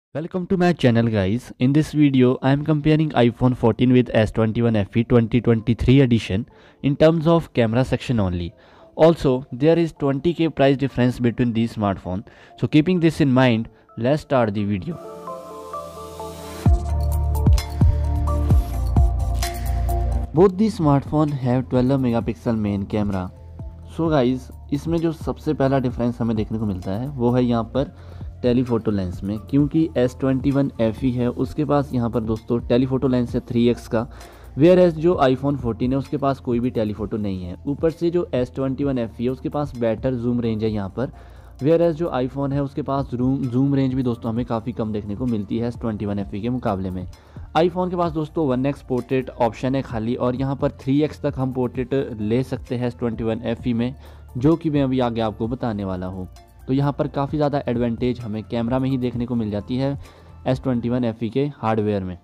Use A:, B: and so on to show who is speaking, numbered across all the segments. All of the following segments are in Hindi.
A: Welcome to my channel guys. In this video I am comparing iPhone 14 with S21 FE 2023 edition in terms of camera section only. Also there is 20k price difference between these smartphones. So keeping this in mind, let's start the video. Both these smartphones have 12 megapixel main camera. So guys, इसमें जो सबसे पहला डिफरेंस हमें देखने को मिलता है वो है यहाँ पर टेलीफोटो लेंस में, क्योंकि S21 FE है उसके पास यहाँ पर दोस्तों टेलीफोटो लेंस है 3x का, वेयर एज जो iPhone 14 है उसके पास कोई भी टेलीफोटो नहीं है। ऊपर से जो S21 FE है उसके पास बेटर जूम रेंज है यहाँ पर, वेयर एज जो iPhone है उसके पास जूम रेंज भी दोस्तों हमें काफ़ी कम देखने को मिलती है S21 FE के मुकाबले में। iPhone के पास दोस्तों 1x पोर्ट्रेट ऑप्शन है खाली, और यहाँ पर 3x तक हम पोर्ट्रेट ले सकते हैं S21 FE में, जो कि मैं अभी आगे आपको बताने वाला हूँ। तो यहाँ पर काफ़ी ज़्यादा एडवांटेज हमें कैमरा में ही देखने को मिल जाती है S21 FE के हार्डवेयर में।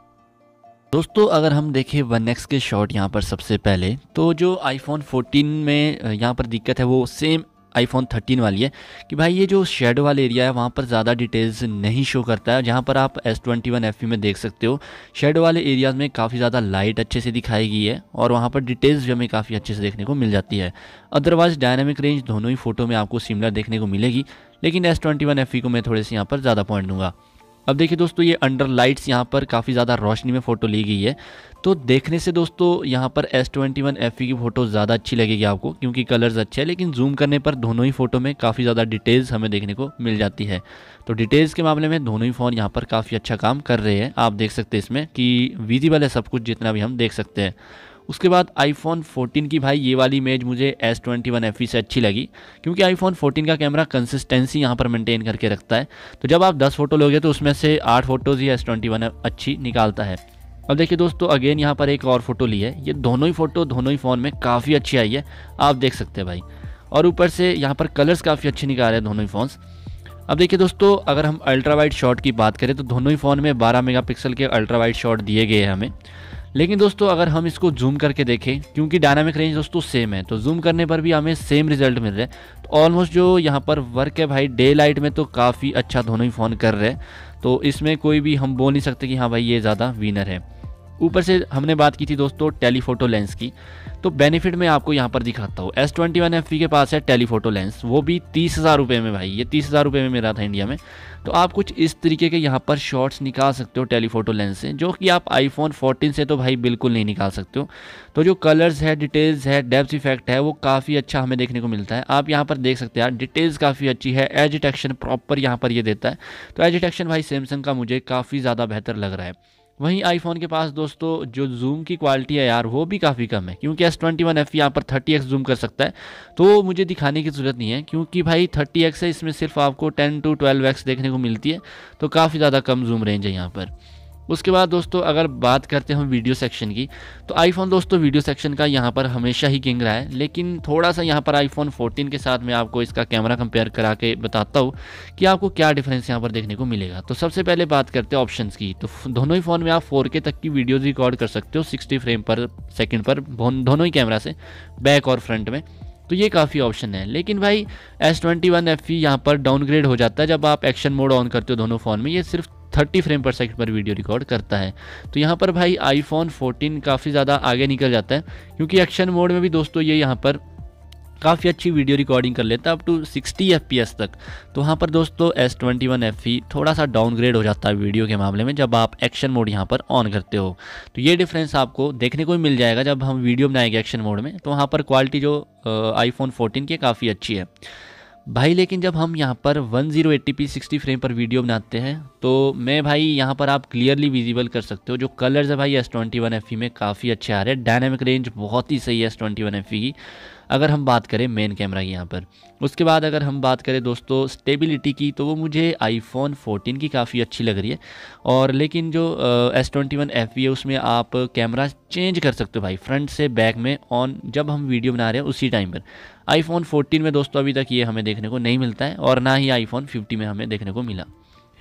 A: दोस्तों अगर हम देखें 1x के शॉट यहाँ पर सबसे पहले, तो जो iPhone 14 में यहाँ पर दिक्कत है वो सेम iPhone 13 वाली है कि भाई ये जो शेडो वाला एरिया है वहाँ पर ज़्यादा डिटेल्स नहीं शो करता है। जहाँ पर आप S21 FE में देख सकते हो शेडो वाले एरियाज़ में काफ़ी ज़्यादा लाइट अच्छे से दिखाई गई है और वहाँ पर डिटेल्स भी हमें काफ़ी अच्छे से देखने को मिल जाती है। अदरवाइज़ डायनामिक रेंज दोनों ही फ़ोटो में आपको सिमिलर देखने को मिलेगी, लेकिन S21 FE को मैं थोड़े से यहाँ पर ज़्यादा पॉइंट दूंगा। अब देखिए दोस्तों, ये अंडर लाइट्स यहाँ पर काफ़ी ज़्यादा रोशनी में फ़ोटो ली गई है, तो देखने से दोस्तों यहाँ पर S21 FE की फ़ोटो ज़्यादा अच्छी लगेगी आपको, क्योंकि कलर्स अच्छे हैं। लेकिन जूम करने पर दोनों ही फ़ोटो में काफ़ी ज़्यादा डिटेल्स हमें देखने को मिल जाती है। तो डिटेल्स के मामले में दोनों ही फ़ोन यहाँ पर काफ़ी अच्छा काम कर रहे हैं। आप देख सकते हैं इसमें कि विजिबल है सब कुछ जितना भी हम देख सकते हैं। उसके बाद iPhone 14 की भाई ये वाली इमेज मुझे S21 FE से अच्छी लगी, क्योंकि iPhone 14 का कैमरा कंसिस्टेंसी यहाँ पर मेंटेन करके रखता है। तो जब आप 10 फोटो लोगे तो उसमें से 8 फोटोज़ ही S21 अच्छी निकालता है। अब देखिए दोस्तों, अगेन यहाँ पर एक और फोटो ली है, ये दोनों ही फोटो दोनों ही फ़ोन में काफ़ी अच्छी आई है, आप देख सकते हैं भाई। और ऊपर से यहाँ पर कलर्स काफ़ी अच्छे निकाल रहे हैं दोनों ही फ़ोन्स। अब देखिए दोस्तों, अगर हम अल्ट्रा वाइड शॉट की बात करें तो दोनों ही फ़ोन में 12 मेगापिक्सल के अल्ट्रा वाइड शॉट दिए गए हैं हमें। लेकिन दोस्तों अगर हम इसको जूम करके देखें, क्योंकि डायनामिक रेंज दोस्तों सेम है, तो जूम करने पर भी हमें सेम रिजल्ट मिल रहा है। तो ऑलमोस्ट जो यहाँ पर वर्क है भाई डे लाइट में तो काफ़ी अच्छा दोनों ही फ़ोन कर रहे हैं, तो इसमें कोई भी हम बोल नहीं सकते कि हाँ भाई ये ज़्यादा विनर है। ऊपर से हमने बात की थी दोस्तों टेलीफोटो लेंस की, तो बेनिफिट मैं आपको यहाँ पर दिखाता हूँ। S21 FE के पास है टेलीफोटो लेंस, वो भी 30,000 रुपये में भाई, ये 30,000 रुपये में मिला था इंडिया में। तो आप कुछ इस तरीके के यहाँ पर शॉट्स निकाल सकते हो टेलीफोटो लेंस से, जो कि आप iPhone 14 से तो भाई बिल्कुल नहीं निकाल सकते हो। तो जो कलर्स है, डिटेल्स है, डेप्थ इफेक्ट है, वो काफ़ी अच्छा हमें देखने को मिलता है। आप यहाँ पर देख सकते हैं यार, डिटेल्स काफ़ी अच्छी है, एज डिटेक्शन प्रॉपर यहाँ पर ये देता है। तो एज डिटेक्शन भाई सैमसंग का मुझे काफ़ी ज़्यादा बेहतर लग रहा है। वहीं आईफोन के पास दोस्तों जो जूम की क्वालिटी है यार वो भी काफ़ी कम है, क्योंकि S21 FE यहाँ पर 30x जूम कर सकता है, तो मुझे दिखाने की ज़रूरत नहीं है, क्योंकि भाई 30x है, इसमें सिर्फ आपको 10 to 12x देखने को मिलती है, तो काफ़ी ज़्यादा कम जूम रेंज है यहाँ पर। उसके बाद दोस्तों अगर बात करते हैं हम वीडियो सेक्शन की, तो आईफोन दोस्तों वीडियो सेक्शन का यहाँ पर हमेशा ही किंग रहा है। लेकिन थोड़ा सा यहाँ पर iPhone 14 के साथ मैं आपको इसका कैमरा कंपेयर करा के बताता हूँ कि आपको क्या डिफरेंस यहाँ पर देखने को मिलेगा। तो सबसे पहले बात करते हैं ऑप्शंस की, तो दोनों ही फ़ोन में आप 4K तक की वीडियोज़ रिकॉर्ड कर सकते हो 60 फ्रेम पर सेकेंड पर, दोनों ही कैमरा से, बैक और फ्रंट में। तो ये काफ़ी ऑप्शन है। लेकिन भाई S21 FE यहाँ पर डाउनग्रेड हो जाता है जब आप एक्शन मोड ऑन करते हो दोनों फ़ोन में, ये सिर्फ 30 फ्रेम पर सेकंड पर वीडियो रिकॉर्ड करता है। तो यहाँ पर भाई iPhone 14 काफ़ी ज़्यादा आगे निकल जाता है, क्योंकि एक्शन मोड में भी दोस्तों ये यहाँ पर काफ़ी अच्छी वीडियो रिकॉर्डिंग कर लेता है अप टू 60 FPS तक। तो वहाँ पर दोस्तों S21 FE थोड़ा सा डाउनग्रेड हो जाता है वीडियो के मामले में जब आप एक्शन मोड यहाँ पर ऑन करते हो। तो ये डिफरेंस आपको देखने को ही मिल जाएगा जब हम वीडियो बनाएंगे एक्शन मोड में, तो वहाँ पर क्वालिटी जो iPhone 14 की काफ़ी अच्छी है भाई। लेकिन जब हम यहाँ पर 1080p 60 फ्रेम पर वीडियो बनाते हैं, तो मैं भाई यहाँ पर आप क्लियरली विजिबल कर सकते हो जो कलर्स है भाई S21 FE में काफ़ी अच्छे आ रहे हैं। डायनामिक रेंज बहुत ही सही है S21 FE की, अगर हम बात करें मेन कैमरा की यहाँ पर। उसके बाद अगर हम बात करें दोस्तों स्टेबिलिटी की, तो वो मुझे iPhone 14 की काफ़ी अच्छी लग रही है। और लेकिन जो S21 FE है उसमें आप कैमरा चेंज कर सकते हो भाई, फ्रंट से बैक में ऑन, जब हम वीडियो बना रहे हैं उसी टाइम पर। iPhone 14 में दोस्तों अभी तक ये हमें देखने को नहीं मिलता है, और ना ही iPhone 50 में हमें देखने को मिला।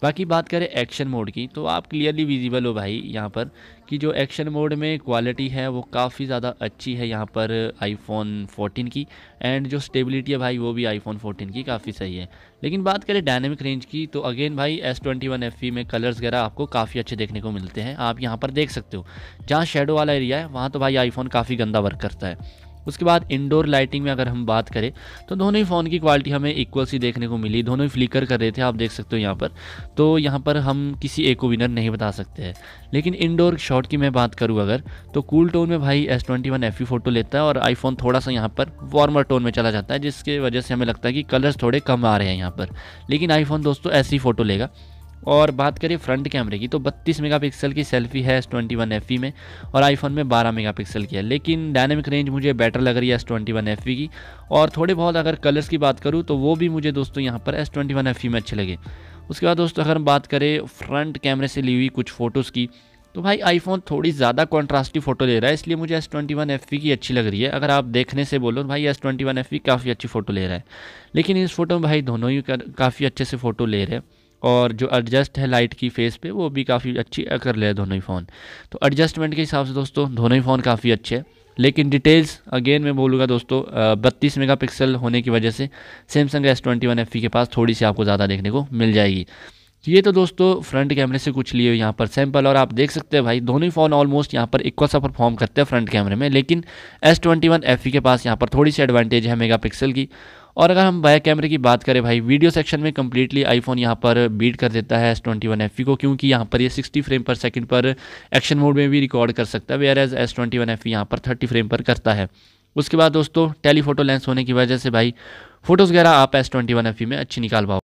A: बाकी बात करें एक्शन मोड की, तो आप क्लियरली विजिबल हो भाई यहाँ पर कि जो एक्शन मोड में क्वालिटी है वो काफ़ी ज़्यादा अच्छी है यहाँ पर आईफोन 14 की, एंड जो स्टेबिलिटी है भाई वो भी आईफोन 14 की काफ़ी सही है। लेकिन बात करें डायनेमिक रेंज की, तो अगेन भाई S21 FE में कलर्स वगैरह आपको काफ़ी अच्छे देखने को मिलते हैं। आप यहाँ पर देख सकते हो जहाँ शेडो वाला एरिया है वहाँ तो भाई आईफोन काफ़ी गंदा वर्क करता है। उसके बाद इंडोर लाइटिंग में अगर हम बात करें तो दोनों ही फ़ोन की क्वालिटी हमें इक्वल सी देखने को मिली, दोनों ही फ्लिकर कर रहे थे, आप देख सकते हो यहाँ पर। तो यहाँ पर हम किसी एक को विनर नहीं बता सकते हैं। लेकिन इंडोर शॉट की मैं बात करूँ अगर, तो कूल टोन में भाई S21 FE फ़ोटो लेता है और आईफोन थोड़ा सा यहाँ पर वार्मर टोन में चला जाता है, जिसकी वजह से हमें लगता है कि कलर्स थोड़े कम आ रहे हैं यहाँ पर। लेकिन आईफोन दोस्तों ऐसी फ़ोटो लेगा। और बात करें फ्रंट कैमरे की, तो 32 मेगापिक्सल की सेल्फी है S21 FE में और आईफोन में 12 मेगापिक्सल की है। लेकिन डायनेमिक रेंज मुझे बेटर लग रही है S21 FE की। और थोड़े बहुत अगर कलर्स की बात करूँ तो वो भी मुझे दोस्तों यहाँ पर S21 FE में अच्छे लगे। उसके बाद दोस्तों अगर हम बात करें फ्रंट कैमरे से ली हुई कुछ फ़ोटोज़ की, तो भाई आईफोन थोड़ी ज़्यादा कॉन्ट्रास्टिव फ़ोटो ले रहा है, इसलिए मुझे S21 FE की अच्छी लग रही है। अगर आप देखने से बोलो भाई S21 FE काफ़ी अच्छी फ़ोटो ले रहा है। लेकिन इस फोटो में भाई दोनों ही काफ़ी अच्छे से फ़ोटो ले रहे हैं, और जो एडजस्ट है लाइट की फेस पे वो भी काफ़ी अच्छी कर ले दोनों ही फ़ोन। तो एडजस्टमेंट के हिसाब से दोस्तों दोनों ही फ़ोन काफ़ी अच्छे हैं। लेकिन डिटेल्स अगेन मैं बोलूँगा दोस्तों 32 मेगापिक्सल होने की वजह से सैमसंग S21 FE के पास थोड़ी सी आपको ज़्यादा देखने को मिल जाएगी। तो ये तो दोस्तों फ्रंट कैमरे से कुछ लिए यहाँ पर सैंपल, और आप देख सकते हैं भाई दोनों ही फ़ोन ऑलमोस्ट यहाँ पर इक्वल सा परफॉर्म करते हैं फ्रंट कैमरे में। लेकिन S21 FE के पास यहाँ पर थोड़ी सी एडवांटेज है मेगापिक्सल की। और अगर हम बैक कैमरे की बात करें भाई, वीडियो सेक्शन में कम्प्लीटली आईफोन यहाँ पर बीट कर देता है S21 FE को, क्योंकि यहाँ पर ये 60 फ्रेम पर सेकंड पर एक्शन मोड में भी रिकॉर्ड कर सकता है, वेयर एज S21 FE यहाँ पर 30 फ्रेम पर करता है। उसके बाद दोस्तों टेलीफोटो लेंस होने की वजह से भाई फोटोज़ वगैरह आप S21 FE में अच्छी निकाल पाओ।